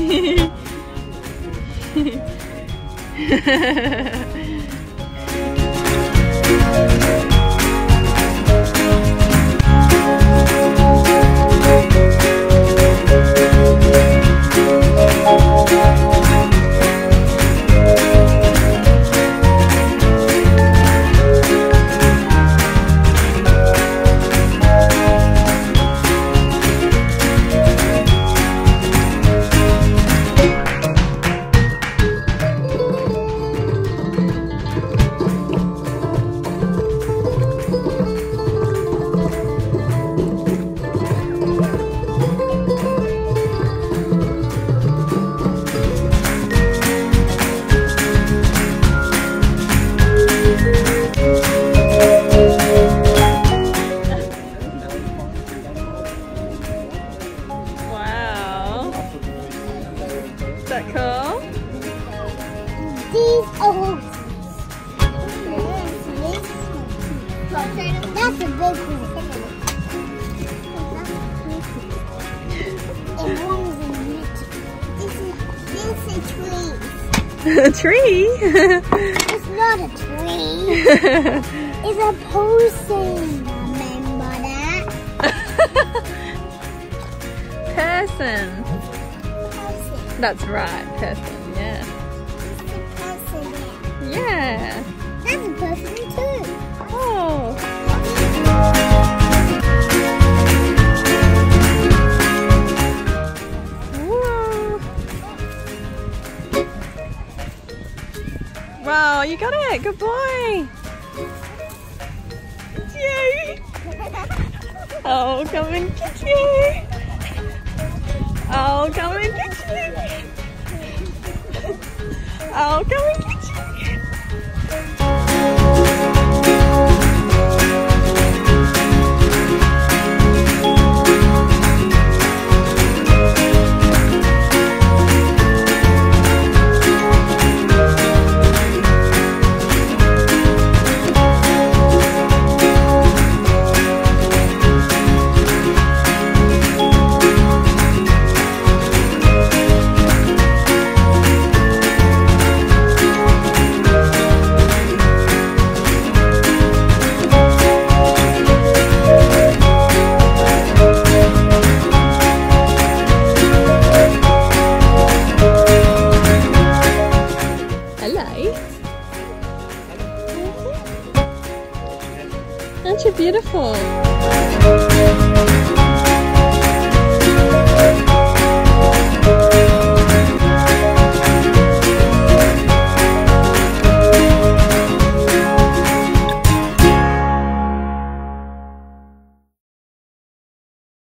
Is that cool? These are that's a big one. And one's in the middle. This is a tree. A tree? It's not a tree. It's a person. Remember that? Person. Person. That's right, person, yeah. It's a person there. Yeah. That's a person too. Oh. Whoa. Wow, you got it. Good boy. Yay. Oh, come and get you. Oh, come and get you. Oh, come and get you. Aren't you beautiful?